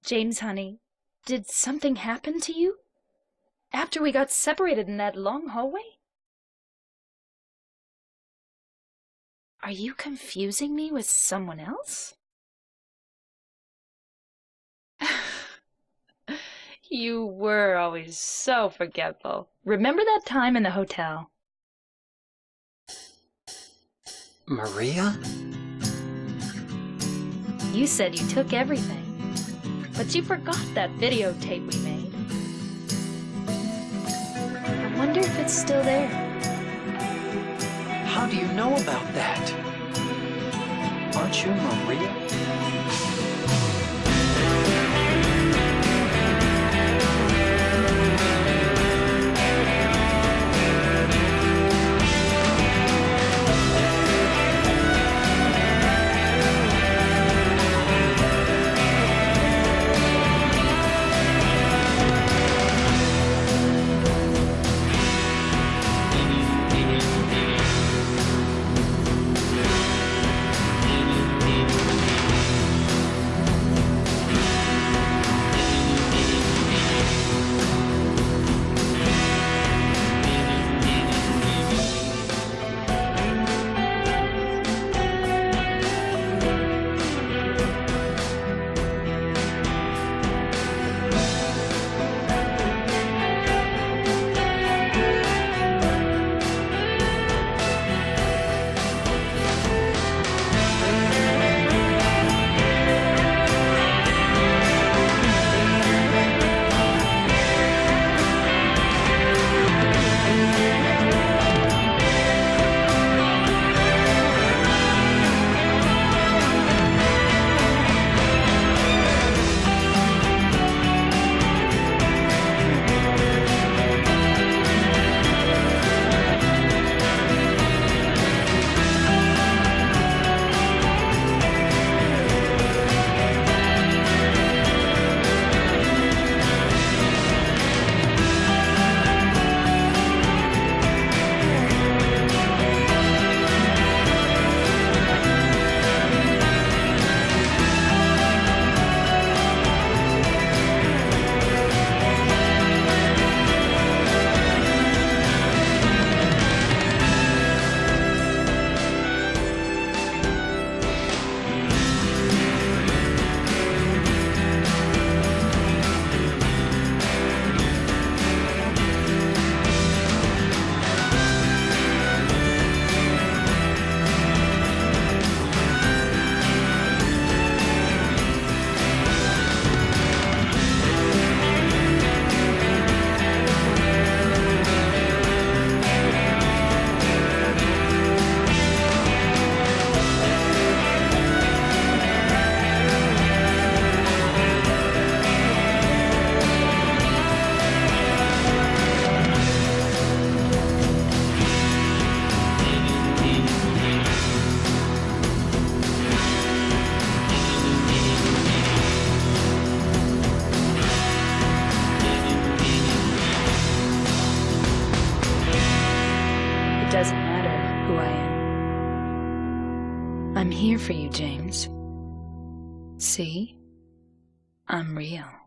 James, honey, did something happen to you? After we got separated in that long hallway? Are you confusing me with someone else? You were always so forgetful. Remember that time in the hotel? Maria? You said you took everything, but you forgot that videotape we made. I wonder if it's still there. How do you know about that? Aren't you Maria? It doesn't matter who I am. I'm here for you, James. See? I'm real.